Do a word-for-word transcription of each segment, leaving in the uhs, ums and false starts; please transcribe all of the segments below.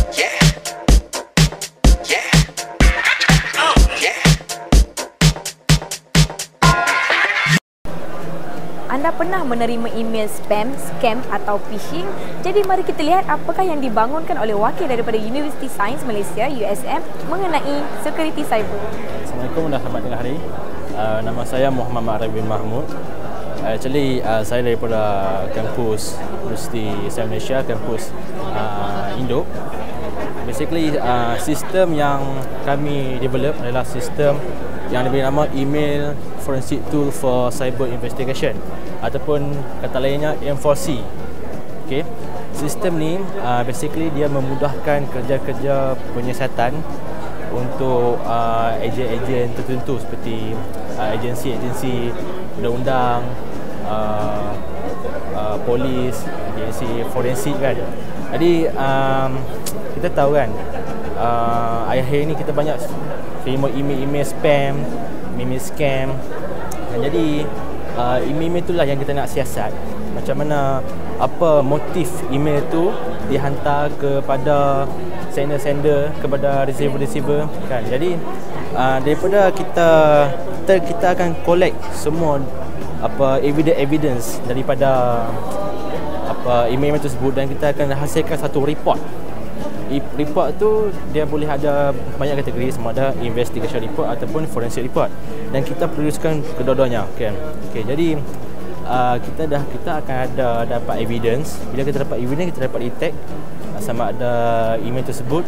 Anda pernah menerima email spam, scam atau phishing? Jadi mari kita lihat apakah yang dibangunkan oleh wakil daripada Universiti Sains Malaysia U S M mengenai security cyber. Assalamualaikum dan selamat tengah hari. Uh, nama saya Muhammad Ma'rif bin Mahmud. Actually, uh, saya daripada kampus Universiti Sains Malaysia, kampus uh, Untuk. Basically, uh, sistem yang kami develop adalah sistem yang diberi nama Email Forensik Tool for Cyber Investigation ataupun kata lainnya M four C. Okay. Sistem ni uh, basically dia memudahkan kerja-kerja penyiasatan untuk uh, ejen-ejen tertentu seperti uh, agensi-agensi undang-undang, uh, uh, polis, agensi forensik kan. Jadi um, kita tahu kan uh, akhir-akhir ni kita banyak terima email-email spam, email scam. Dan jadi uh, email-email itulah yang kita nak siasat. Macam mana, apa motif email tu dihantar kepada sender-sender, kepada receiver-receiver kan. Jadi uh, daripada kita, kita kita akan collect semua apa evidence-evidence daripada apa email-email tersebut dan kita akan hasilkan satu report. Report tu dia boleh ada banyak kategori, sama ada investigation report ataupun forensic report, dan kita producekan kedua-duanya kan. Okey, jadi uh, kita dah kita akan ada dapat evidence. Bila kita dapat evidence, kita dapat detect uh, sama ada email tersebut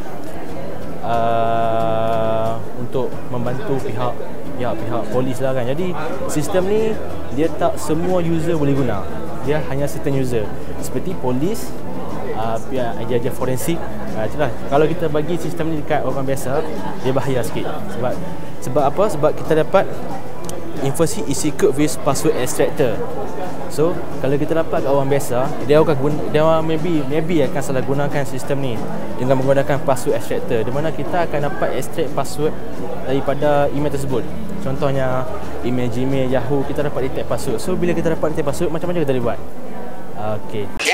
uh, untuk membantu pihak pihak-pihak polis lah kan. Jadi sistem ni dia tak semua user boleh guna. Dia hanya certain user seperti polis, uh, pihak agen-agen forensik. Uh, itulah. Kalau kita bagi sistem ni dekat orang biasa, dia bahaya sikit. Sebab sebab apa? Sebab kita dapat informasi is secret with password extractor. So, kalau kita dapat kat orang biasa, dia akan guna, dia maybe maybe akan salah gunakan sistem ni dengan menggunakan password extractor, di mana kita akan dapat extract password daripada email tersebut. Contohnya email Gmail, Yahoo, kita dapat detect password. So, bila kita dapat detect password, macam mana kita boleh buat? Okey.